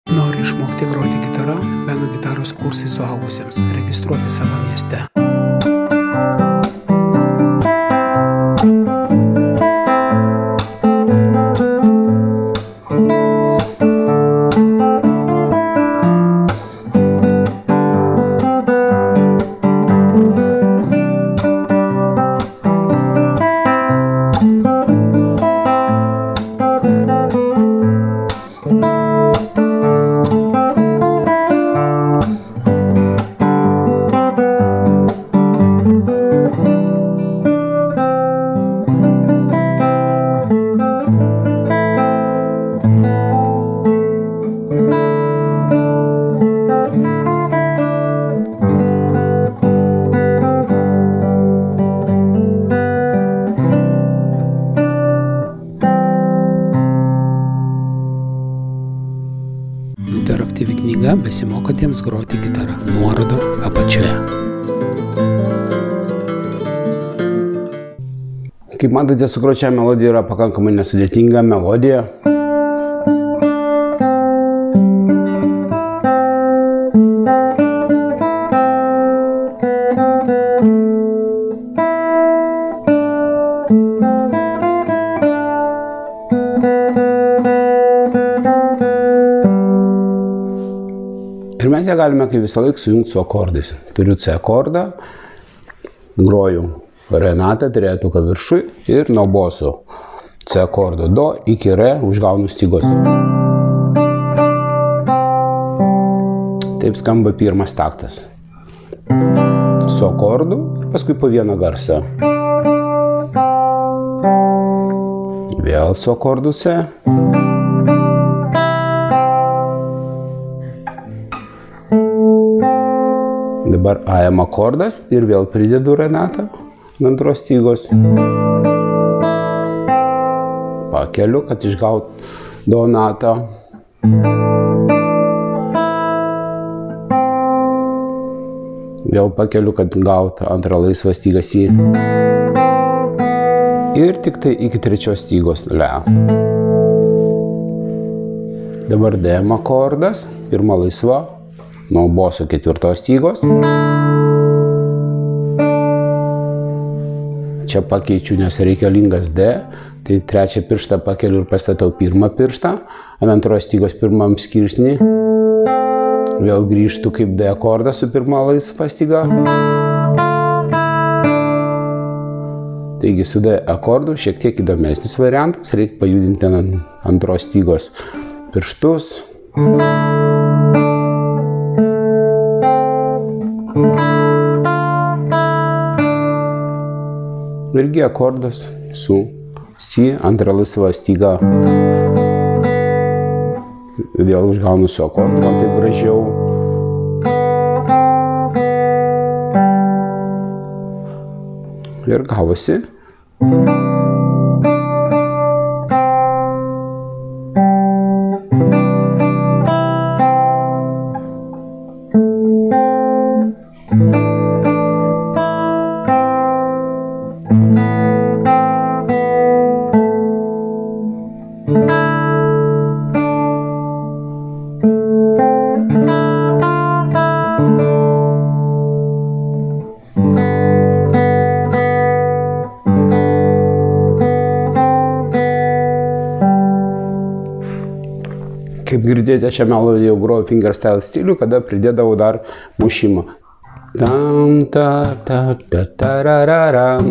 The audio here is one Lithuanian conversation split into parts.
Nori išmokti groti gitarą? Beno gitaros kursai suaugusiems. Registruoti savo mieste. Interaktyvi knyga besimokantiems groti gitarą. Nuoroda apačioje. Kaip matote, sugroti šią melodiją yra pakankamai nesudėtinga melodija. Ir mes ją galime kaip visą laiką sujungti su akordais. Turiu C akordą, groju renatą, trejetuką viršui ir nuo boso C akordo do iki re užgaunu stygos. Taip skamba pirmas taktas. Su akordu ir paskui po vieną garsą. Vėl su akordu C. Dabar AM akordas ir vėl pridedu renatą ant antros stygos. Pakeliu, kad išgaut do natą. Vėl pakeliu, kad gaut antrą laisvą stygą Si. Ir tik tai iki trečios stygos Le. Dabar DM akordas, pirma laisva. Nuo boso ketvirtos stygos. Čia pakeičiu, nes reikalingas D. Tai trečią pirštą pakeliu ir pastatau pirmą pirštą. Ant antros stygos pirmam skirsnį. Vėl grįžtu kaip D akordą su pirma laisva styga. Taigi su D akordu šiek tiek įdomesnis variantas. Reikia pajudinti ant antros stygos pirštus. Irgi akordas su Si, antrą laisvą stygą. Vėl užgaunu su akordu, man taip gražiau. Ir gavosi. Kaip girdėjote, šią melodiją jau groju fingerstyle stilių, kada pridėdavau dar mušimą. Tam, ta, ta, ta, tarararam.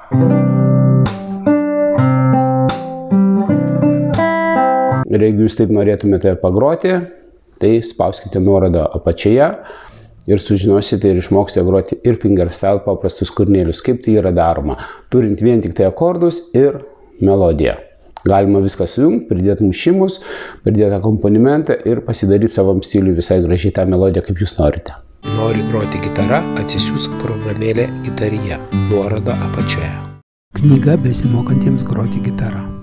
Ir jeigu jūs taip norėtumėte pagroti, tai spauskite nuorodą apačioje ir sužinosite ir išmoksite groti ir fingerstyle paprastus kūrinėlius, kaip tai yra daroma, turint vien tik tai akordus ir melodiją. Galima viską sujungti, pridėti mušimus, pridėti akompanimentą ir pasidaryti savam stiliui visai gražiai tą melodiją, kaip jūs norite. Nori groti gitarą? Atsisiųsk programėlę Gitarija. Nuoroda apačioje. Knyga besimokantiems groti gitarą.